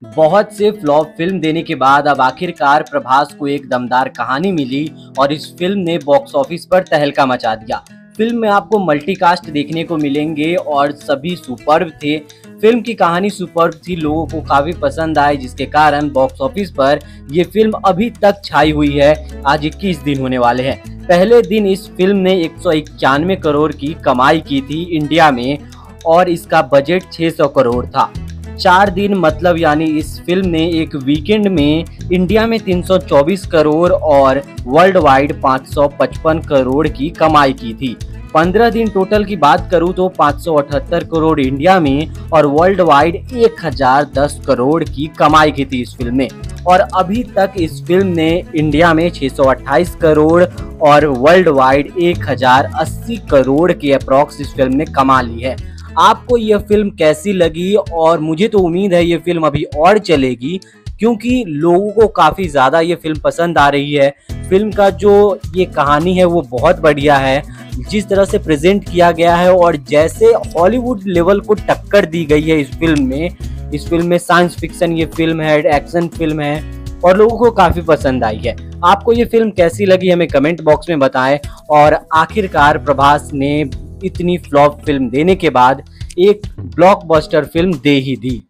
बहुत से flop film देने के बाद अब आखिरकार प्रभास को एक दमदार कहानी मिली और इस फिल्म ने बॉक्स ऑफिस पर तहलका मचा दिया। फिल्म में आपको मल्टीकास्ट देखने को मिलेंगे और सभी सुपर्ब थे। फिल्म की कहानी सुपर्ब थी, लोगों को काफी पसंद आई, जिसके कारण बॉक्स ऑफिस पर ये फिल्म अभी तक छाई हुई है। आज 21 दिन होने वाले हैं। पहले दिन इस फिल्म ने 191 करोड़ की कमाई की थी इंडिया में और इसका बजट 600 करोड़ था। 4 दिन मतलब यानी इस फिल्म ने एक वीकेंड में इंडिया में 324 करोड़ और वर्ल्ड वाइड 555 करोड़ की कमाई की थी। 15 दिन टोटल की बात करूं तो 578 करोड़ इंडिया में और वर्ल्ड वाइड 1010 करोड़ की कमाई की थी इस फिल्म ने। और अभी तक इस फिल्म ने इंडिया में 628 करोड़ और वर्ल्ड वाइड 1080 करोड़ की अप्रॉक्स इस फिल्म ने कमा ली है। आपको यह फिल्म कैसी लगी? और मुझे तो उम्मीद है ये फिल्म अभी और चलेगी, क्योंकि लोगों को काफ़ी ज़्यादा ये फिल्म पसंद आ रही है। फिल्म का जो ये कहानी है वो बहुत बढ़िया है, जिस तरह से प्रेजेंट किया गया है और जैसे हॉलीवुड लेवल को टक्कर दी गई है इस फिल्म में। इस फिल्म में साइंस फिक्शन ये फिल्म है, एक्शन फिल्म है और लोगों को काफ़ी पसंद आई है। आपको ये फिल्म कैसी लगी हमें कमेंट बॉक्स में बताएं। और आखिरकार प्रभास ने इतनी फ्लॉप फिल्म देने के बाद एक ब्लॉकबस्टर फिल्म दे ही दी।